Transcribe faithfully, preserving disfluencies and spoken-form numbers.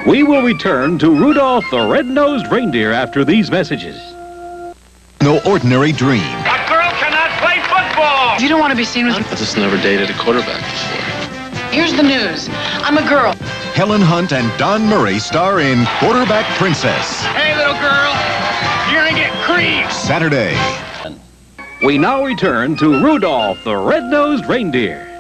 We will return to Rudolph the Red-Nosed Reindeer after these messages. No ordinary dream. A girl cannot play football! You don't want to be seen with... I just never dated a quarterback before. Here's the news. I'm a girl. Helen Hunt and Don Murray star in Quarterback Princess. Hey, little girl, you're gonna get creamed. Saturday. We now return to Rudolph the Red-Nosed Reindeer.